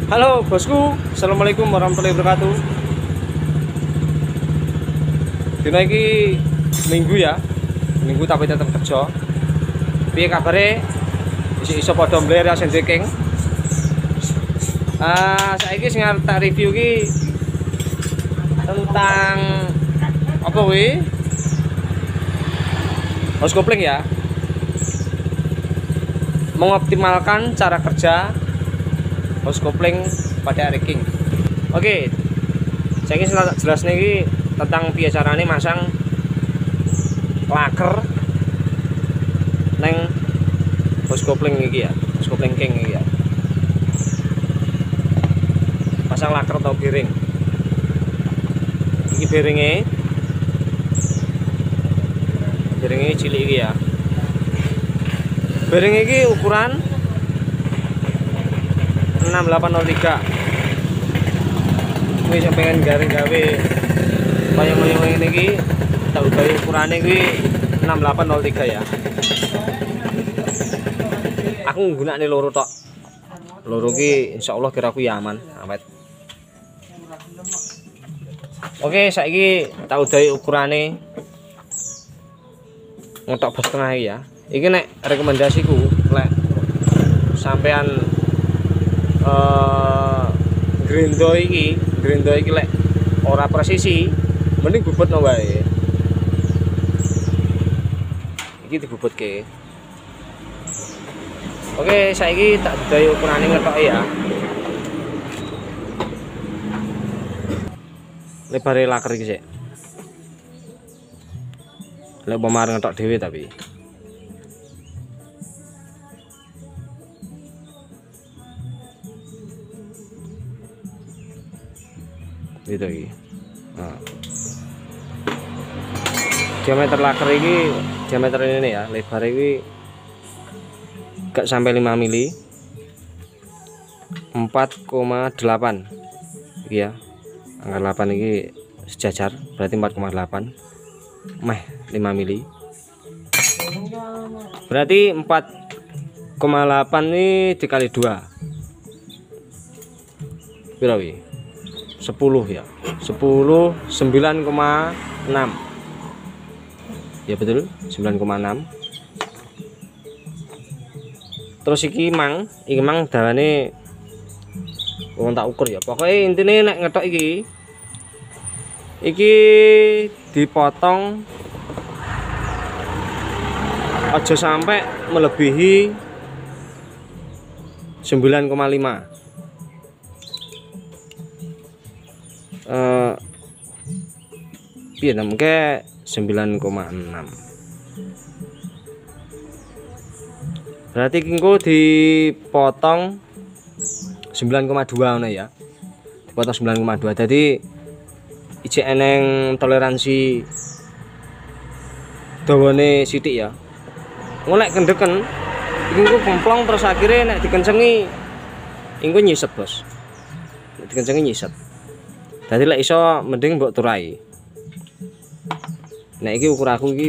Halo bosku, assalamualaikum warahmatullahi wabarakatuh. Dino iki minggu ya, minggu tapi tetap kerja. Piye kabare? Iso padha mbler sing deking. Saiki sing arep tak review ki tentang apa kuwi? Hose kopling ya. Mengoptimalkan cara kerja hose kopling pada rigging. Oke, saya ingin jelas nih tentang piye carane masang laker neng hose kopling iki ya, hose kopling king iki ya. Pasang laker atau bearing. Iki bearingnya cilik iki ya. Bearing iki ukuran 6803. Kuwi sing pengen gawe kaya ngene iki tak gawe ukurane kuwi 6803 ya. Aku nggunakne loro tok. Loro ki insyaallah kira aku ya aman, awet. Oke, saiki tak udahi ukurane ngetok bos tengah iki ya. Iki nek rekomendasiku lek sampean grindo iki lek ora presisi mending bubutno wae. Iki dibubutke. Oke, saiki tak dudahi ukurane ngetoke ya. Lebare laker iki sik. Lek pemar ngetok dhewe tapi. Gitu iki. Nah. Diameter laker ini diameter ini ya, lebar ini gak sampai 5 mili. 4,8 iki ya. Angka 8 ini sejajar, berarti 4,8 meh 5 mili. Berarti 4,8 ini dikali 2 berapa wi? 10 ya, 10 9,6 ya, betul 9,6. terus iki mang dawane wong tak ukur ya, pokoknya intinya nek ngetok iki dipotong aja sampai melebihi 9,5. Piye namke 9,6. Berarti kingko dipotong 9,2 ngono ya. Dipotong 9,2. Jadi ijek eneng toleransi dawane sithik ya. Ngolek kendeken kingko kemplong terus akhirnya nek dikencengi engko nyiset, Bos. Nek dikencengi nyiset. Jadi lek iso mending mbok turai. Nah iki ukur aku iki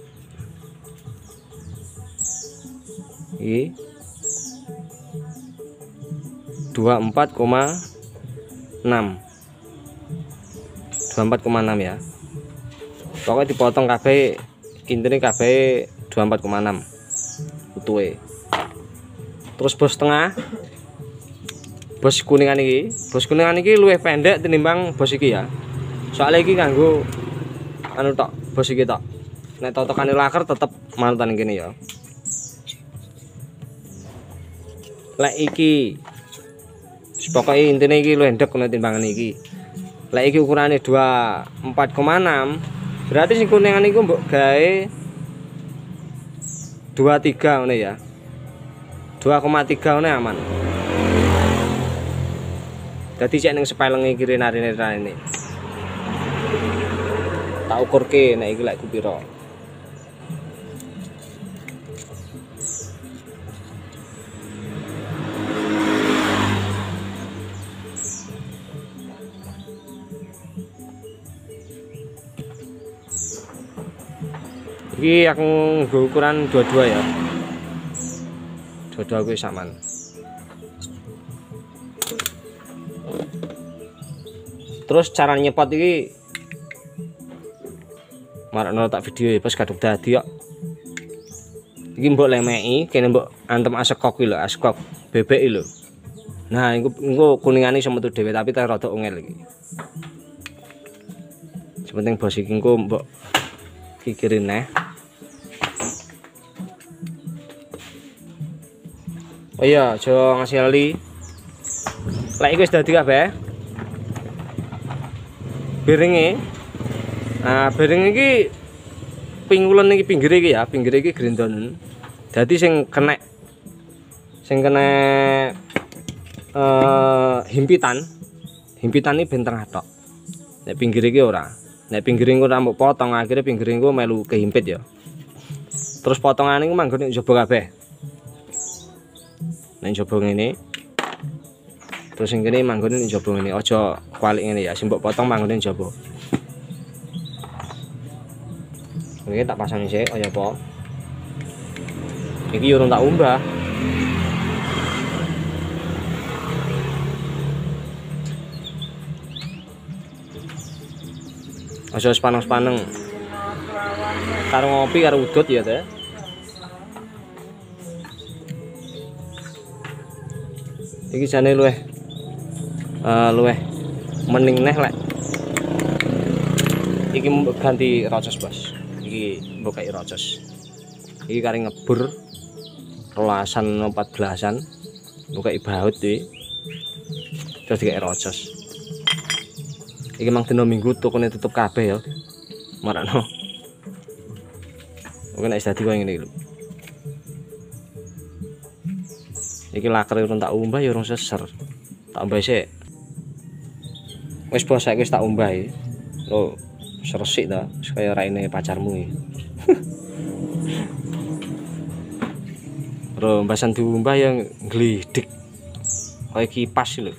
24,6 ya. Pokoknya dipotong kabeh, intine kabeh 24,6 utuhe. Terus bos tengah, bos kuningan iki luwih pendek tinimbang bos iki ya. Soalnya iki kanggo anu tok, bos iki tok. Nek totokane laker tetep manutan kene ya. Lek iki pokoke intine iki luwih ndek kena timbangan iki. Lek iki ukurane 24,6, berarti sing kuningan iku mbok gawe 23 ngene ya. 2,3 ngene aman. Dadi cek ning sepelenge iki rene tak ukurke nek iki lek ku pira. Iki aku nggo ukuran 22 ya. 22 kuwi saman. Terus cara nyepot iki marakno tak video pas kadung dadi kok. Iki mbok lemeki kene mbok antem asekok iki lho, asekok bebek iki lho. Nah, engko kuningane iso metu dhewe tapi tak rada ungel iki. Sepenting bos iki engko mbok pikirin neh. Oh iya, aja ngasih lali. Lek iki wis dadi kabeh. Biringe. Nah, biring iki pinggulen iki pinggire iki ya, pinggire iki grindon. Dadi sing kena himpitan iki ben tengah tok. Nek pinggire iki ora. Nek pinggire engko mbok potong akhire pinggire engko melu kehimpit ya. Terus potongane iku manggon ning jaba kabeh. Ning jaba ngene. Terus sing kene manggon ning jaba ngene. Aja kualik ngene ya, sing mbok potong manggon ning jaba. Oke, tak pasang sik kaya apa. Iki urung tak umbah. Aja sepaneng-sepaneng. Karo ngopi karo udut ya, Teh. Iki jane luweh mending neh lek. Iki ganti rocos, Bos. Iki mbok kaya rocos. Iki kare ngebur 12-an 14-an. Mbok kaya baut iki. Terus dikek rocos. Iki mang dina Minggu tokone tutup kabeh ya. Marakno. Oke nek dadi koyo ngene iki lho. Iki laker urung tak umbah ya urung seser. Tak umbah sik. Wis bos saiki wis tak umbah iki. Lho, resik ta, kaya raine pacarmu iki. Bro, mbasan diumbah yang glidik. Kaya kipas lho.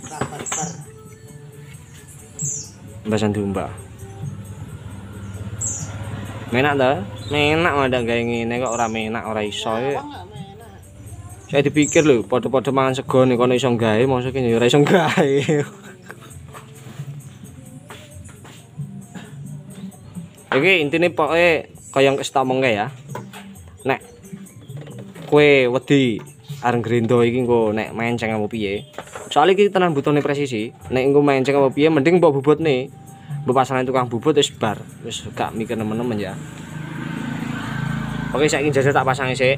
Mbasan diumbah. Menak ta? Menak mandak gawe ngene kok ora menak, ora iso ya. Saya dipikir lho, padha-padha mangan sego nek kono iso gawe, maksudnya ya ora iso gawe. Iki intine pokoke kaya yang tak omongke ya. Nek kowe wedi areng grendo iki engko nek menceng apa piye. Soale iki tenan butuhne presisi. Nek engko menceng apa piye mending mbok bubutne. Mbok pasangan tukang bubut wis bar. Wis gak mikir nemen-nemen ya. Oke, saiki jajal tak pasang sik.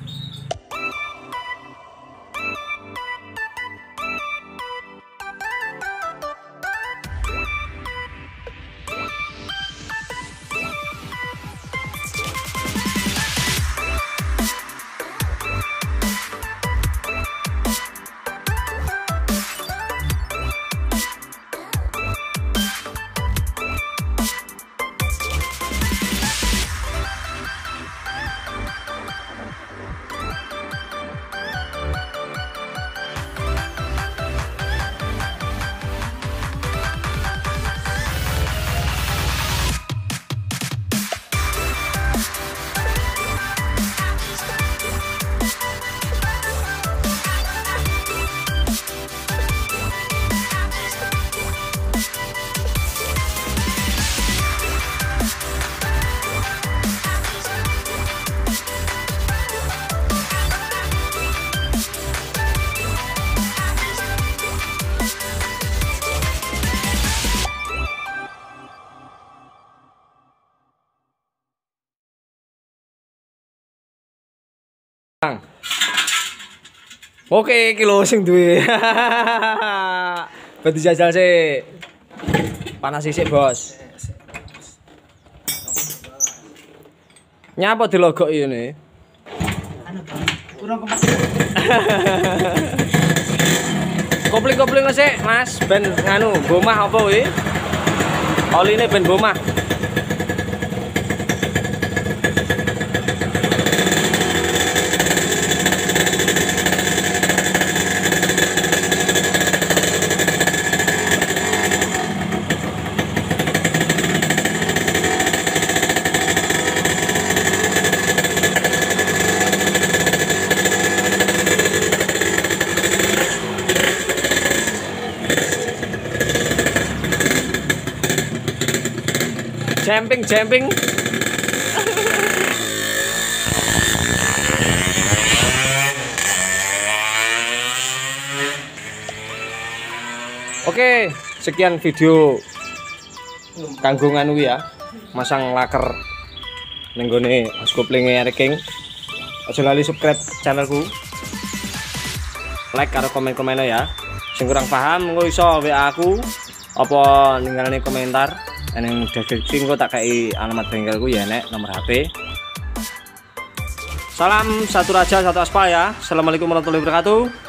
Oke, kilo sing duwe. Berarti jajal sih. Panas sisik, Bos. Nyapa dilogok ini? Kurang kepak. Kopling-kopling sik, Mas. Ben nganu, bomah apa kuwi? Oline ben bomah. Jumping. Oke, sekian video kanggo nganu ya, masang laker ning gone koplinge Eric King. Aja lali subscribe channelku, like karo komen-komen ya. Sing kurang paham engko iso WA aku apa ninggalane komentar ning deskripsi engko tak kei alamat bengkelku ya nek nomor HP. Salam satu raja satu aspal ya. Assalamualaikum warahmatullahi wabarakatuh.